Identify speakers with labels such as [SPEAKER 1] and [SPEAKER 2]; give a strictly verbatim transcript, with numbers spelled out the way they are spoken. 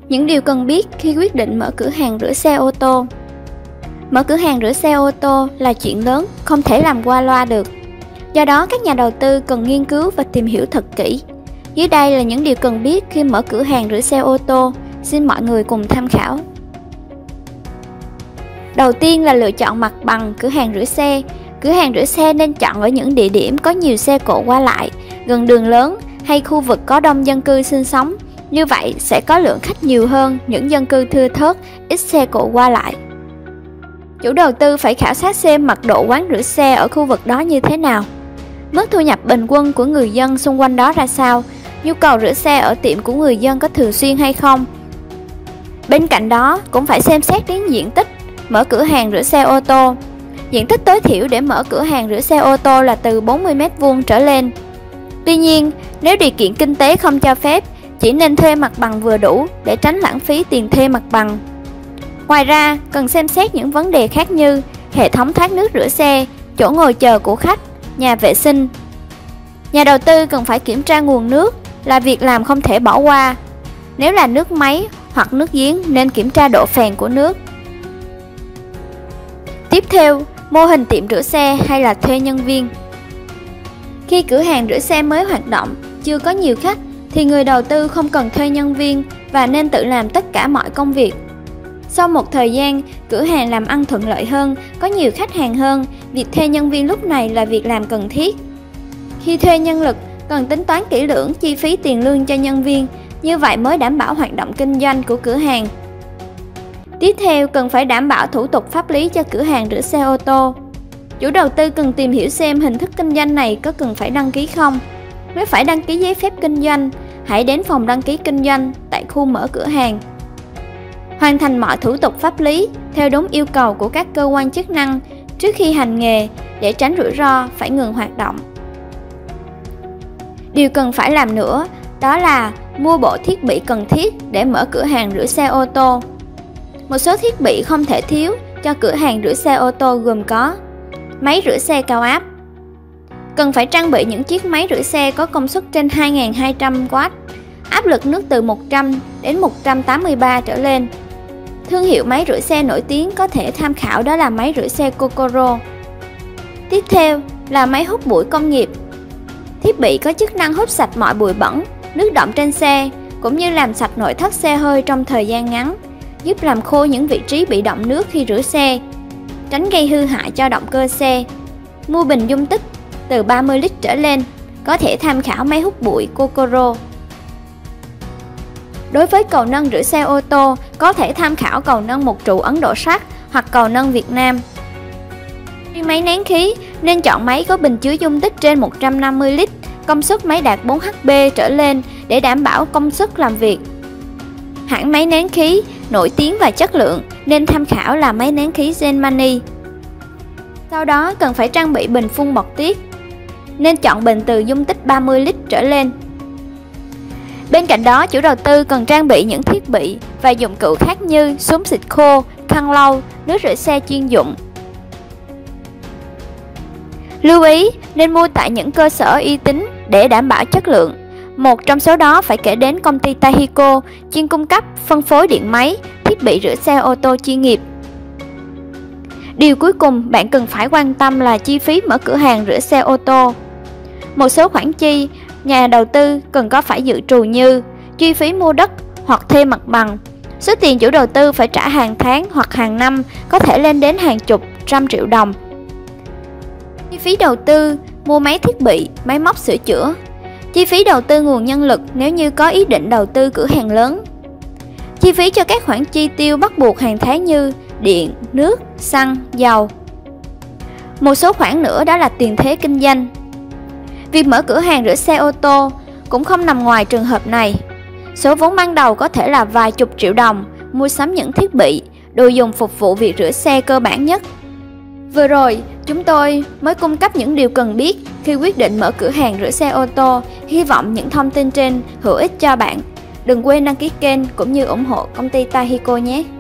[SPEAKER 1] Những điều cần biết khi quyết định mở cửa hàng rửa xe ô tô. Mở cửa hàng rửa xe ô tô là chuyện lớn, không thể làm qua loa được. Do đó, các nhà đầu tư cần nghiên cứu và tìm hiểu thật kỹ. Dưới đây là những điều cần biết khi mở cửa hàng rửa xe ô tô, xin mọi người cùng tham khảo. Đầu tiên là lựa chọn mặt bằng cửa hàng rửa xe. Cửa hàng rửa xe nên chọn ở những địa điểm có nhiều xe cộ qua lại, gần đường lớn hay khu vực có đông dân cư sinh sống. Như vậy sẽ có lượng khách nhiều hơn những dân cư thưa thớt, ít xe cộ qua lại. Chủ đầu tư phải khảo sát xem mật độ quán rửa xe ở khu vực đó như thế nào, mức thu nhập bình quân của người dân xung quanh đó ra sao, nhu cầu rửa xe ở tiệm của người dân có thường xuyên hay không. Bên cạnh đó cũng phải xem xét đến diện tích mở cửa hàng rửa xe ô tô. Diện tích tối thiểu để mở cửa hàng rửa xe ô tô là từ bốn mươi mét vuông trở lên. Tuy nhiên, nếu điều kiện kinh tế không cho phép, chỉ nên thuê mặt bằng vừa đủ để tránh lãng phí tiền thuê mặt bằng. Ngoài ra, cần xem xét những vấn đề khác như hệ thống thoát nước rửa xe, chỗ ngồi chờ của khách, nhà vệ sinh. Nhà đầu tư cần phải kiểm tra nguồn nước là việc làm không thể bỏ qua. Nếu là nước máy hoặc nước giếng nên kiểm tra độ phèn của nước. Tiếp theo, mô hình tiệm rửa xe hay là thuê nhân viên. Khi cửa hàng rửa xe mới hoạt động, chưa có nhiều khách, thì người đầu tư không cần thuê nhân viên và nên tự làm tất cả mọi công việc. Sau một thời gian, cửa hàng làm ăn thuận lợi hơn, có nhiều khách hàng hơn, việc thuê nhân viên lúc này là việc làm cần thiết. Khi thuê nhân lực, cần tính toán kỹ lưỡng chi phí tiền lương cho nhân viên, như vậy mới đảm bảo hoạt động kinh doanh của cửa hàng. Tiếp theo, cần phải đảm bảo thủ tục pháp lý cho cửa hàng rửa xe ô tô. Chủ đầu tư cần tìm hiểu xem hình thức kinh doanh này có cần phải đăng ký không. Nếu phải đăng ký giấy phép kinh doanh, hãy đến phòng đăng ký kinh doanh tại khu mở cửa hàng. Hoàn thành mọi thủ tục pháp lý theo đúng yêu cầu của các cơ quan chức năng trước khi hành nghề để tránh rủi ro phải ngừng hoạt động. Điều cần phải làm nữa đó là mua bộ thiết bị cần thiết để mở cửa hàng rửa xe ô tô. Một số thiết bị không thể thiếu cho cửa hàng rửa xe ô tô gồm có máy rửa xe cao áp. Cần phải trang bị những chiếc máy rửa xe có công suất trên hai nghìn hai trăm oát, áp lực nước từ một trăm đến một trăm tám mươi ba trở lên. Thương hiệu máy rửa xe nổi tiếng có thể tham khảo đó là máy rửa xe Kokoro. Tiếp theo là máy hút bụi công nghiệp. Thiết bị có chức năng hút sạch mọi bụi bẩn, nước đọng trên xe, cũng như làm sạch nội thất xe hơi trong thời gian ngắn, giúp làm khô những vị trí bị đọng nước khi rửa xe, tránh gây hư hại cho động cơ xe. Mua bình dung tích từ ba mươi lít trở lên, có thể tham khảo máy hút bụi Kokoro. Đối với cầu nâng rửa xe ô tô, có thể tham khảo cầu nâng một trụ Ấn Độ sắt hoặc cầu nâng Việt Nam. Khi máy nén khí, nên chọn máy có bình chứa dung tích trên một trăm năm mươi lít, công suất máy đạt bốn H P trở lên để đảm bảo công suất làm việc. Hãng máy nén khí nổi tiếng và chất lượng nên tham khảo là máy nén khí Genmani. Sau đó cần phải trang bị bình phun bọt tiết, nên chọn bình từ dung tích ba mươi lít trở lên. Bên cạnh đó, chủ đầu tư cần trang bị những thiết bị và dụng cụ khác như súng xịt khô, khăn lau, nước rửa xe chuyên dụng. Lưu ý nên mua tại những cơ sở uy tín để đảm bảo chất lượng. Một trong số đó phải kể đến công ty Tahico, chuyên cung cấp phân phối điện máy, thiết bị rửa xe ô tô chuyên nghiệp. Điều cuối cùng bạn cần phải quan tâm là chi phí mở cửa hàng rửa xe ô tô. Một số khoản chi nhà đầu tư cần có phải dự trù như chi phí mua đất hoặc thuê mặt bằng. Số tiền chủ đầu tư phải trả hàng tháng hoặc hàng năm có thể lên đến hàng chục, trăm triệu đồng. Chi phí đầu tư mua máy thiết bị, máy móc sửa chữa. Chi phí đầu tư nguồn nhân lực nếu như có ý định đầu tư cửa hàng lớn. Chi phí cho các khoản chi tiêu bắt buộc hàng tháng như điện, nước, xăng, dầu. Một số khoản nữa đó là tiền thuế kinh doanh. Việc mở cửa hàng rửa xe ô tô cũng không nằm ngoài trường hợp này. Số vốn ban đầu có thể là vài chục triệu đồng, mua sắm những thiết bị, đồ dùng phục vụ việc rửa xe cơ bản nhất. Vừa rồi, chúng tôi mới cung cấp những điều cần biết khi quyết định mở cửa hàng rửa xe ô tô. Hy vọng những thông tin trên hữu ích cho bạn. Đừng quên đăng ký kênh cũng như ủng hộ công ty Tahico nhé.